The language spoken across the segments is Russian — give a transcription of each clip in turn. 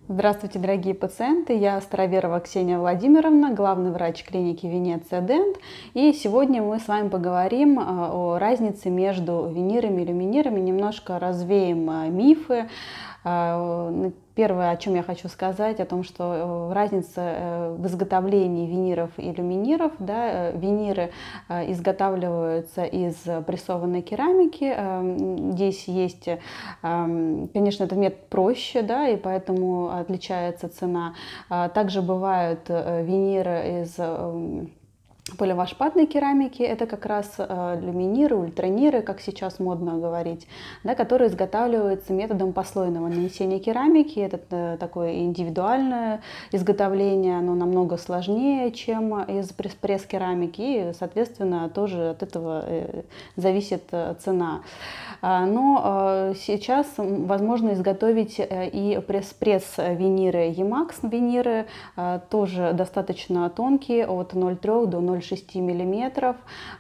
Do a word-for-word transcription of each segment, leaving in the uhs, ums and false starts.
Здравствуйте, дорогие пациенты! Я Староверова Ксения Владимировна, главный врач клиники Венеция Дент. И сегодня мы с вами поговорим о разнице между винирами и люминирами, немножко развеем мифы. Первое, о чем я хочу сказать, о том, что разница в изготовлении виниров и люминиров. Да, виниры изготавливаются из прессованной керамики. Здесь есть, конечно, этот метод проще, да, и поэтому отличается цена. Также бывают виниры из поливашпатной керамики, это как раз э, люминиры, ультраниры, как сейчас модно говорить, да, которые изготавливаются методом послойного нанесения керамики. Это э, такое индивидуальное изготовление, оно намного сложнее, чем из пресс-керамики, и, соответственно, тоже от этого э, зависит э, цена. Но э, сейчас возможно изготовить э, и пресс-пресс-виниры Emax виниры, э, тоже достаточно тонкие, от ноль целых трёх до ноль целых шести миллиметров,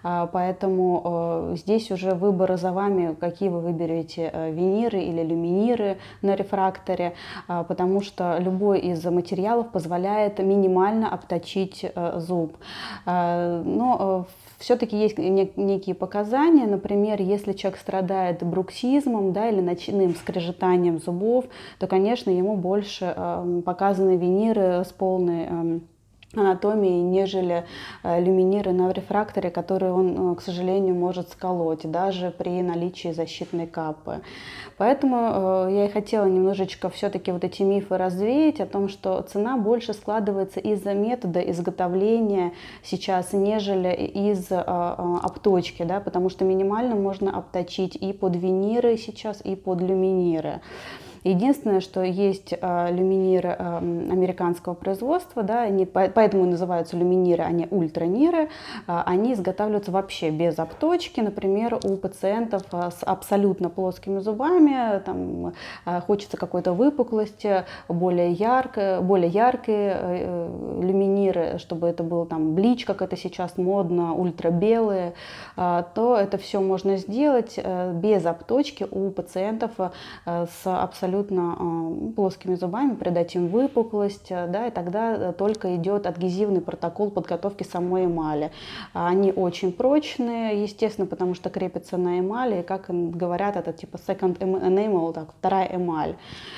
поэтому здесь уже выбор за вами, какие вы выберете, виниры или люминиры на рефракторе, потому что любой из материалов позволяет минимально обточить зуб. Но все-таки есть некие показания, например, если человек страдает бруксизмом, да, или ночным скрежетанием зубов, то, конечно, ему больше показаны виниры с полной анатомии, нежели люминиры на рефракторе, которые он, к сожалению, может сколоть, даже при наличии защитной капы. Поэтому я и хотела немножечко все-таки вот эти мифы развеять о том, что цена больше складывается из-за метода изготовления сейчас, нежели из обточки, да, потому что минимально можно обточить и под виниры сейчас, и под люминиры. Единственное, что есть э, люминиры э, американского производства, да, они, поэтому называются люминиры, а не ультраниры, э, они изготавливаются вообще без обточки. Например, у пациентов э, с абсолютно плоскими зубами, там, э, хочется какой-то выпуклости, более яркой, более яркие э, люминиры, чтобы это был там блич, как это сейчас модно, ультрабелые, э, то это все можно сделать э, без обточки у пациентов э, с абсолютно абсолютно плоскими зубами, придать им выпуклость, да, и тогда только идет адгезивный протокол подготовки самой эмали. Они очень прочные, естественно, потому что крепятся на эмали, и, как говорят, это типа second enamel, так, вторая эмаль.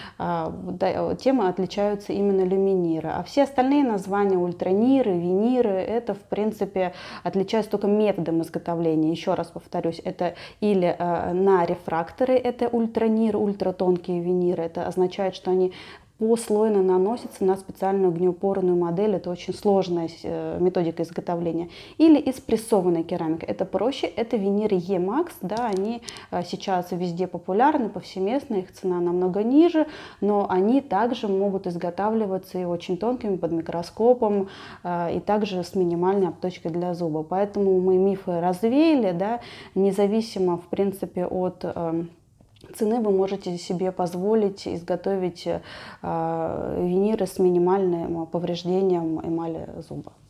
Тем отличаются именно люминиры. А все остальные названия, ультраниры, виниры, это, в принципе, отличаются только методом изготовления. Еще раз повторюсь, это или на рефракторы, это ультранир, ультратонкие виниры. Это означает, что они послойно наносятся на специальную огнеупорную модель. Это очень сложная методика изготовления. Или из прессованной керамики. Это проще. Это виниры Emax. Да, они сейчас везде популярны, повсеместно. Их цена намного ниже. Но они также могут изготавливаться и очень тонкими, под микроскопом. И также с минимальной обточкой для зуба. Поэтому мы мифы развеяли. Да, независимо, в принципе, от цены, вы можете себе позволить изготовить э, виниры с минимальным повреждением эмали зуба.